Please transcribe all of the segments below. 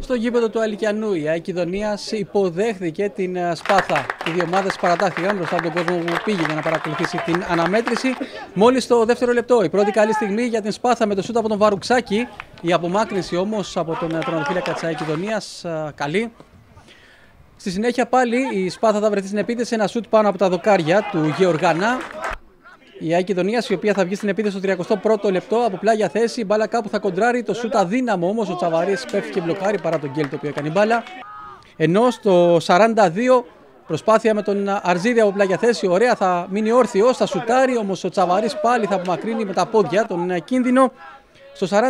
Στο γήπεδο του Αλικιανού η ΑΕΚ Ιδονίας υποδέχθηκε την Σπάθα. Οι δύο ομάδες παρατάχθηκαν μπροστά από τον κόσμο που πήγε να παρακολουθήσει την αναμέτρηση. Μόλις το δεύτερο λεπτό, η πρώτη καλή στιγμή για την Σπάθα με το σούτ από τον Βαρουξάκη. Η απομάκρυνση όμως από τον τερματοφύλακα της ΑΕΚ Ιδονίας καλή. Στη συνέχεια πάλι η Σπάθα θα βρεθεί στην επίθεση, ένα σούτ πάνω από τα δοκάρια του Γεωργανά. Η ΑΕΚ Ιδονίας, η οποία θα βγει στην επίθεση στο 31ο λεπτό από πλάγια θέση. Η μπάλα κάπου θα κοντράρει. Το σούτ αδύναμο όμως. Ο Τσαβαρής πέφτει και μπλοκάρει παρά τον γκέλ το οποίο έκανε η μπάλα. Ενώ στο 42 προσπάθεια με τον Αρζίδη από πλάγια θέση. Ωραία, θα μείνει όρθιος, θα σουτάρει. Όμως ο Τσαβαρής πάλι θα απομακρύνει με τα πόδια τον κίνδυνο. Στο 44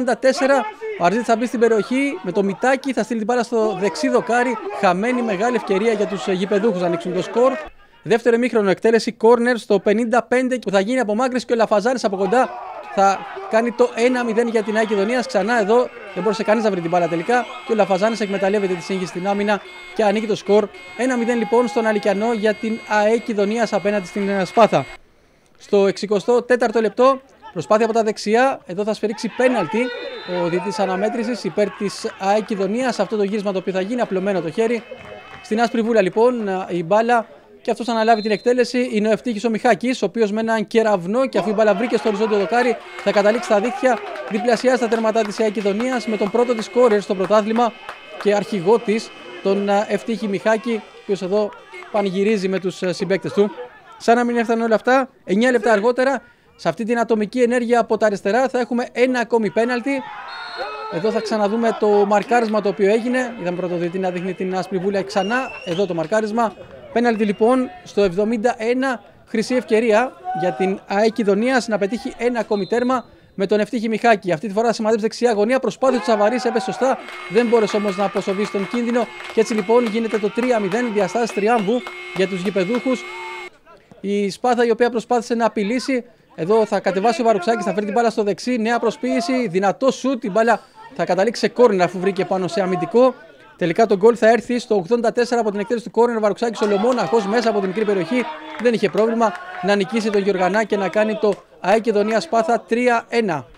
ο Αρζίδης θα μπει στην περιοχή με το Μητάκι. Θα στείλει την μπάλα στο δεξί δοκάρι. Χαμένη μεγάλη ευκαιρία για τους γηπεδούχους να ανοίξουν το σκορ. Δεύτερο ημίχρονο, εκτέλεση κόρνερ στο 55 που θα γίνει απομάκρυνση και ο Λαφαζάνης από κοντά θα κάνει το 1-0 για την ΑΕΚ Ιδονίας. Ξανά εδώ δεν μπορούσε κανείς να βρει την μπάλα τελικά και ο Λαφαζάνης εκμεταλλεύεται τη σύγχυση στην άμυνα και ανοίγει το σκορ. 1-0 λοιπόν στον Αλικιανό για την ΑΕΚ Ιδονίας απέναντι στην Σπάθα. Στο 64ο λεπτό, προσπάθεια από τα δεξιά. Εδώ θα σφυρίξει πέναλτι ο διαιτητής αναμέτρησης υπέρ της ΑΕΚ Ιδονίας. Αυτό το γύρισμα το οποίο θα γίνει, απλωμένο το χέρι. Στην άσπρη βούλα λοιπόν η μπάλα. Και αυτός αναλάβει την εκτέλεση είναι ο Ευτύχης ο Μιχάκης, ο οποίος με έναν κεραυνό και αφού η μπάλα βρήκε στο οριζόντιο δοκάρι θα καταλήξει στα δίχτυα, διπλασιάζει τα τερματά της ΑΕΚ Ιδονίας με τον πρώτο της σκόρερ στο πρωτάθλημα και αρχηγό της, τον Ευτύχη Μιχάκη, ο οποίος εδώ πανηγυρίζει με τους συμπαίκτες του. Σαν να μην έφτανε όλα αυτά, 9 λεπτά αργότερα, σε αυτή την ατομική ενέργεια από τα αριστερά θα έχουμε ένα ακόμη πέναλτι. Εδώ θα ξαναδούμε το μαρκάρισμα το οποίο έγινε. Είδαμε πρώτο διαιτητή να δείχνει την άσπρη βούλα ξανά. Εδώ το μαρκάρισμα. Πέναλτι λοιπόν στο 71, χρυσή ευκαιρία για την ΑΕΚ Ιδονίας να πετύχει ένα ακόμη τέρμα με τον Ευτύχη Μιχάκη. Αυτή τη φορά θα σημαδέψει δεξιά γωνία. Προσπάθεια του Τσαβαρής, έπεσε σωστά. Δεν μπόρεσε όμως να αποσοβήσει τον κίνδυνο. Και έτσι λοιπόν γίνεται το 3-0, διαστάσεις τριάμβου για τους γηπεδούχους. Η Σπάθα η οποία προσπάθησε να απειλήσει. Εδώ θα κατεβάσει ο Βαρουξάκης, θα φέρει την μπάλα στο δεξί. Νέα προσποίηση, δυνατό σουτ. Η μπάλα θα καταλήξει σε κόρνερ αφού βρήκε πάνω σε αμυντικό. Τελικά το γκολ θα έρθει στο 84 από την εκτέλεση του κόρνερ. Βαρουξάκης ολομόναχος μέσα από την μικρή περιοχή. Δεν είχε πρόβλημα να νικήσει τον Γεωργανά και να κάνει το ΑΕΚ Ιδονία Σπάθα 3-1.